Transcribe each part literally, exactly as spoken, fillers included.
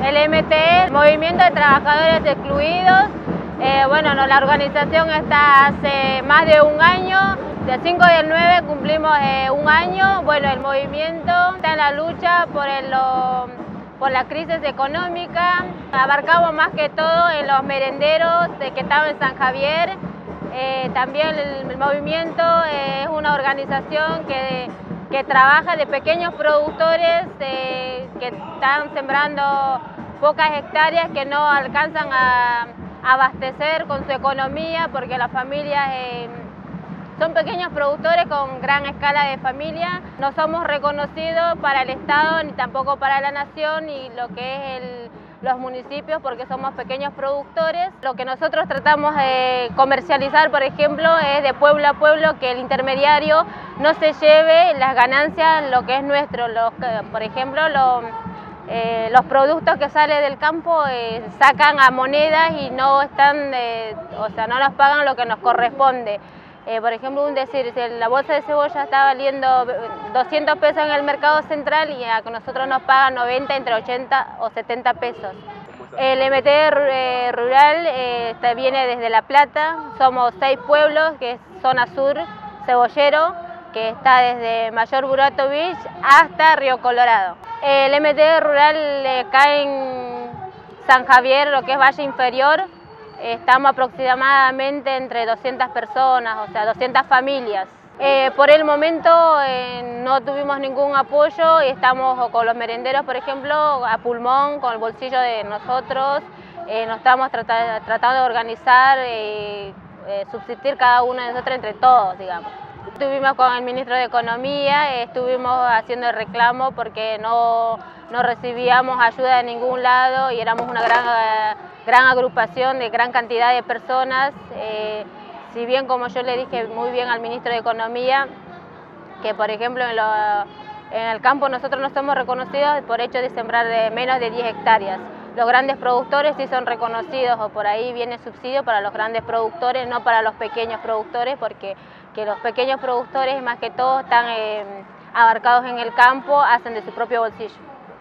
El M T E, el Movimiento de Trabajadores Excluidos. Eh, bueno, no, la organización está hace más de un año, del cinco del nueve cumplimos eh, un año. Bueno, el movimiento está en la lucha por, el, lo, por la crisis económica. Abarcamos más que todo en los merenderos de que estaban en San Javier. Eh, también el, el movimiento eh, es una organización que, que trabaja de pequeños productores eh, que están sembrando pocas hectáreas que no alcanzan a abastecer con su economía, porque las familias eh, son pequeños productores con gran escala de familia. No somos reconocidos para el Estado ni tampoco para la Nación y lo que es el, los municipios, porque somos pequeños productores. Lo que nosotros tratamos de comercializar, por ejemplo, es de pueblo a pueblo, que el intermediario no se lleve las ganancias, lo que es nuestro. Los, por ejemplo, lo, Eh, los productos que salen del campo eh, sacan a monedas y no están, eh, o sea, no nos pagan lo que nos corresponde. Eh, por ejemplo, un decir, si la bolsa de cebolla está valiendo doscientos pesos en el mercado central y a nosotros nos pagan noventa, entre ochenta o setenta pesos. El M T E rural eh, está, viene desde La Plata, somos seis pueblos, que es zona sur, Cebollero, que está desde Mayor Burato Beach hasta Río Colorado. El M T E rural eh, cae en San Javier, lo que es Valle Inferior. Estamos aproximadamente entre doscientas personas, o sea, doscientas familias. Eh, por el momento eh, no tuvimos ningún apoyo y estamos con los merenderos, por ejemplo, a pulmón, con el bolsillo de nosotros. Eh, nos estamos trat tratando de organizar, eh, eh, subsistir cada uno de nosotros entre todos, digamos. Estuvimos con el ministro de Economía, estuvimos haciendo el reclamo porque no, no recibíamos ayuda de ningún lado y éramos una gran, gran agrupación de gran cantidad de personas. Eh, si bien, como yo le dije muy bien al ministro de Economía, que por ejemplo en, lo, en el campo nosotros no somos reconocidos por hecho de sembrar de menos de diez hectáreas. Los grandes productores sí son reconocidos, o por ahí viene subsidio para los grandes productores, no para los pequeños productores, porque que los pequeños productores más que todo están eh, abarcados en el campo, hacen de su propio bolsillo.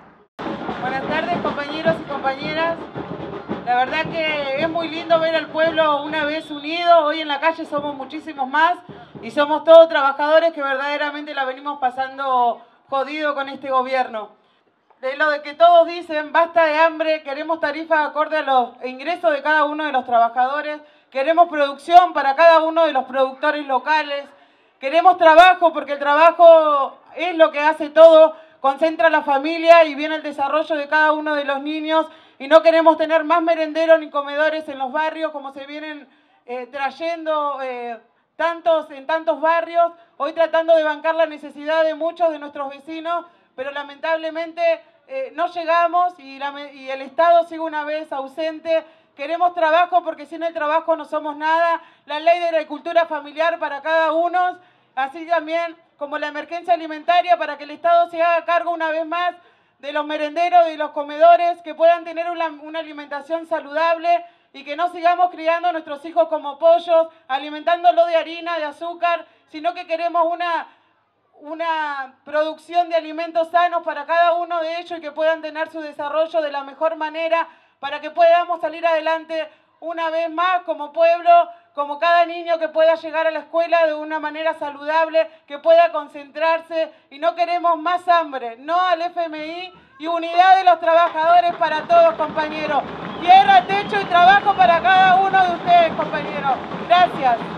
Buenas tardes, compañeros y compañeras. La verdad que es muy lindo ver al pueblo una vez unido. Hoy en la calle somos muchísimos más y somos todos trabajadores que verdaderamente la venimos pasando jodido con este gobierno. De lo de que todos dicen, basta de hambre, queremos tarifas acorde a los ingresos de cada uno de los trabajadores, queremos producción para cada uno de los productores locales, queremos trabajo porque el trabajo es lo que hace todo, concentra la familia y viene el desarrollo de cada uno de los niños, y no queremos tener más merenderos ni comedores en los barrios como se vienen eh, trayendo eh, tantos, en tantos barrios, hoy tratando de bancar la necesidad de muchos de nuestros vecinos, pero lamentablemente eh, no llegamos y, la, y el Estado sigue una vez ausente. Queremos trabajo porque sin el trabajo no somos nada. La ley de agricultura familiar para cada uno, así también como la emergencia alimentaria para que el Estado se haga cargo una vez más de los merenderos y los comedores, que puedan tener una, una alimentación saludable y que no sigamos criando a nuestros hijos como pollos, alimentándolos de harina, de azúcar, sino que queremos una... una producción de alimentos sanos para cada uno de ellos y que puedan tener su desarrollo de la mejor manera para que podamos salir adelante una vez más como pueblo, como cada niño que pueda llegar a la escuela de una manera saludable, que pueda concentrarse, y no queremos más hambre, no al F M I y unidad de los trabajadores para todos, compañeros. Tierra, techo y trabajo para cada uno de ustedes, compañeros. Gracias.